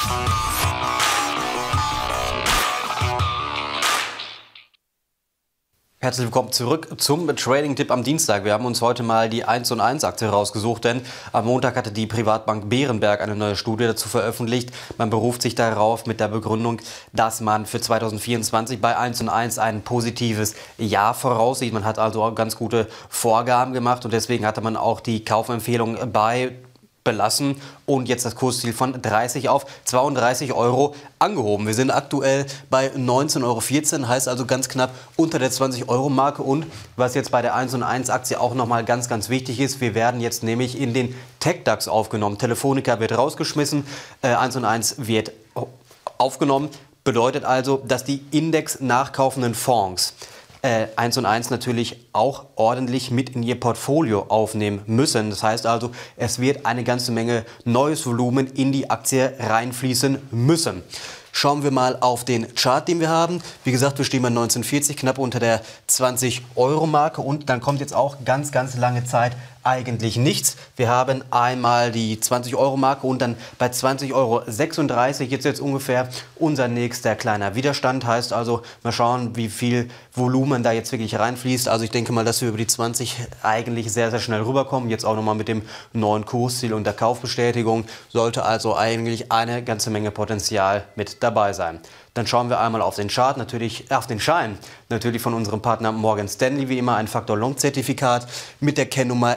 Herzlich willkommen zurück zum Trading-Tipp am Dienstag. Wir haben uns heute mal die 1&1 Aktie rausgesucht, denn am Montag hatte die Privatbank Berenberg eine neue Studie dazu veröffentlicht. Man beruft sich darauf mit der Begründung, dass man für 2024 bei 1&1 ein positives Jahr voraussieht. Man hat also auch ganz gute Vorgaben gemacht und deswegen hatte man auch die Kaufempfehlung belassen und jetzt das Kursziel von 30 auf 32 Euro angehoben. Wir sind aktuell bei 19,14 Euro, heißt also ganz knapp unter der 20-Euro-Marke. Und was jetzt bei der 1&1 Aktie auch nochmal ganz wichtig ist, wir werden jetzt nämlich in den TecDAX aufgenommen. Telefonica wird rausgeschmissen, 1&1 wird aufgenommen. Bedeutet also, dass die Index nachkaufenden Fonds 1&1 natürlich auch ordentlich mit in ihr Portfolio aufnehmen müssen. Das heißt also, es wird eine ganze Menge neues Volumen in die Aktie reinfließen müssen. Schauen wir mal auf den Chart, den wir haben. Wie gesagt, wir stehen bei 19,40, knapp unter der 20-Euro-Marke und dann kommt jetzt auch ganz lange Zeit eigentlich nichts. Wir haben einmal die 20-Euro-Marke und dann bei 20,36 Euro jetzt ungefähr unser nächster kleiner Widerstand. Heißt also, mal schauen, wie viel Volumen da jetzt wirklich reinfließt. Also ich denke mal, dass wir über die 20 eigentlich sehr schnell rüberkommen. Jetzt auch nochmal mit dem neuen Kursziel und der Kaufbestätigung sollte also eigentlich eine ganze Menge Potenzial mit dabei sein. Dann schauen wir einmal auf den Chart, auf den Schein, natürlich von unserem Partner Morgan Stanley, wie immer ein Faktor-Long-Zertifikat mit der Kennnummer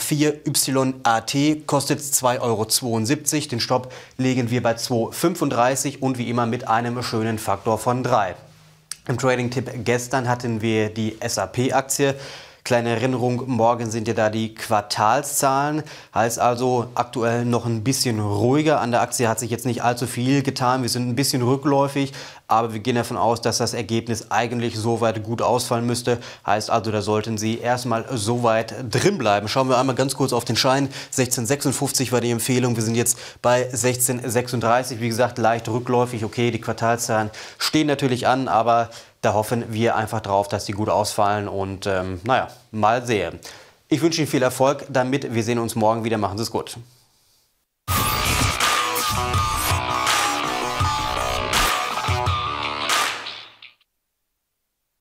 MA4YAT, kostet 2,72 Euro. Den Stopp legen wir bei 2,35 und wie immer mit einem schönen Faktor von 3. Im Trading-Tipp gestern hatten wir die SAP-Aktie. Kleine Erinnerung, morgen sind ja da die Quartalszahlen, heißt also aktuell noch ein bisschen ruhiger. An der Aktie hat sich jetzt nicht allzu viel getan, wir sind ein bisschen rückläufig, aber wir gehen davon aus, dass das Ergebnis eigentlich soweit gut ausfallen müsste. Heißt also, da sollten Sie erstmal soweit drin bleiben. Schauen wir einmal ganz kurz auf den Schein. 16,56 war die Empfehlung, wir sind jetzt bei 16,36. Wie gesagt, leicht rückläufig. Okay, die Quartalszahlen stehen natürlich an, aber da hoffen wir einfach drauf, dass die gut ausfallen und naja, mal sehen. Ich wünsche Ihnen viel Erfolg damit. Wir sehen uns morgen wieder. Machen Sie es gut.